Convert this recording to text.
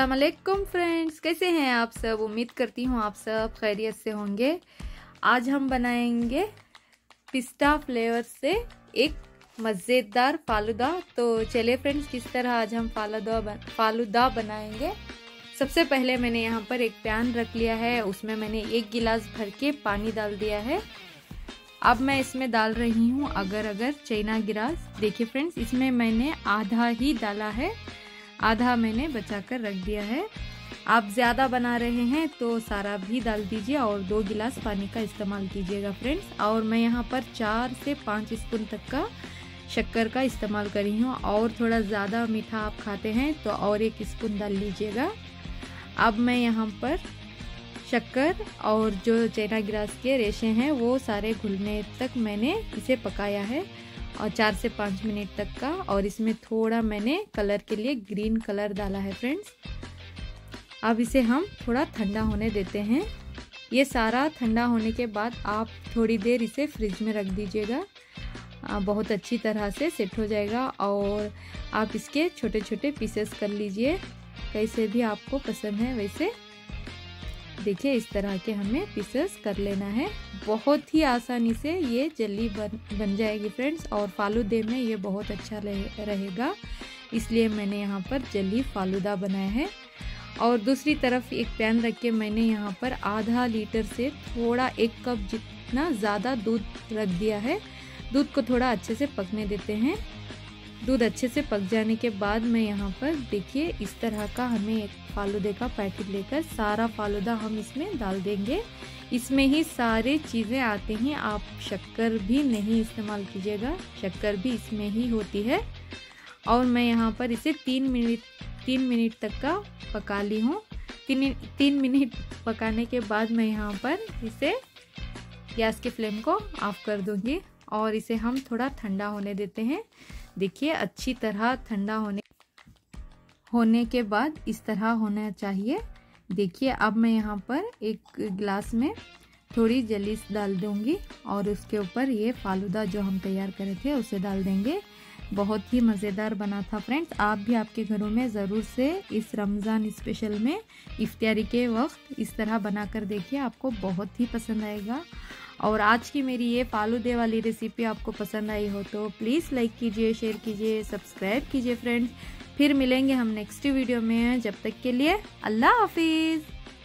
अस्सलाम वालेकुम फ्रेंड्स, कैसे हैं आप सब। उम्मीद करती हूँ आप सब खैरियत से होंगे। आज हम बनाएंगे पिस्ता फ्लेवर से एक मज़ेदार फालूदा। तो चलिए फ्रेंड्स, किस तरह आज हम फालूदा बनाएंगे। सबसे पहले मैंने यहाँ पर एक पैन रख लिया है, उसमें मैंने 1 गिलास भर के पानी डाल दिया है। अब मैं इसमें डाल रही हूँ अगर चाइना गिलास। देखिए फ्रेंड्स, इसमें मैंने आधा ही डाला है, आधा मैंने बचाकर रख दिया है। आप ज़्यादा बना रहे हैं तो सारा भी डाल दीजिए और 2 गिलास पानी का इस्तेमाल कीजिएगा फ्रेंड्स। और मैं यहाँ पर 4 से 5 स्पून तक का शक्कर का इस्तेमाल करी हूँ, और थोड़ा ज़्यादा मीठा आप खाते हैं तो और 1 स्पून डाल लीजिएगा। अब मैं यहाँ पर शक्कर और जो चाइना गिलास के रेशे हैं वो सारे घुलने तक मैंने इसे पकाया है, और 4 से 5 मिनट तक का। और इसमें थोड़ा मैंने कलर के लिए ग्रीन कलर डाला है फ्रेंड्स। अब इसे हम थोड़ा ठंडा होने देते हैं। ये सारा ठंडा होने के बाद आप थोड़ी देर इसे फ्रिज में रख दीजिएगा, बहुत अच्छी तरह से सेट हो जाएगा। और आप इसके छोटे छोटे पीसेस कर लीजिए, कैसे भी आपको पसंद है वैसे। देखिए, इस तरह के हमें पीसेस कर लेना है। बहुत ही आसानी से ये जल्दी बन जाएगी फ्रेंड्स, और फालूदे में ये बहुत अच्छा रहेगा, इसलिए मैंने यहाँ पर जल्दी फालूदा बनाया है। और दूसरी तरफ एक पैन रख के मैंने यहाँ पर आधा लीटर से थोड़ा 1 कप जितना ज़्यादा दूध रख दिया है। दूध को थोड़ा अच्छे से पकने देते हैं। दूध अच्छे से पक जाने के बाद मैं यहाँ पर देखिए इस तरह का हमें एक फालूदे का पैकेट लेकर सारा फालूदा हम इसमें डाल देंगे। इसमें ही सारी चीज़ें आती हैं, आप शक्कर भी नहीं इस्तेमाल कीजिएगा, शक्कर भी इसमें ही होती है। और मैं यहाँ पर इसे 3 मिनट तक का पका ली हूँ। 3 मिनट पकाने के बाद मैं यहाँ पर इसे गैस के फ्लेम को ऑफ कर दूँगी, और इसे हम थोड़ा ठंडा होने देते हैं। देखिए, अच्छी तरह ठंडा होने के बाद इस तरह होना चाहिए। देखिए, अब मैं यहाँ पर एक गिलास में थोड़ी जलीस डाल दूँगी, और उसके ऊपर ये फालूदा जो हम तैयार करे थे उसे डाल देंगे। बहुत ही मज़ेदार बना था फ्रेंड्स। आप भी आपके घरों में ज़रूर से इस रमज़ान स्पेशल में इफ्तारी के वक्त इस तरह बनाकर देखिए, आपको बहुत ही पसंद आएगा। और आज की मेरी ये फालूदे वाली रेसिपी आपको पसंद आई हो तो प्लीज़ लाइक कीजिए, शेयर कीजिए, सब्सक्राइब कीजिए फ्रेंड्स। फिर मिलेंगे हम नेक्स्ट वीडियो में। जब तक के लिए अल्लाह हाफिज़।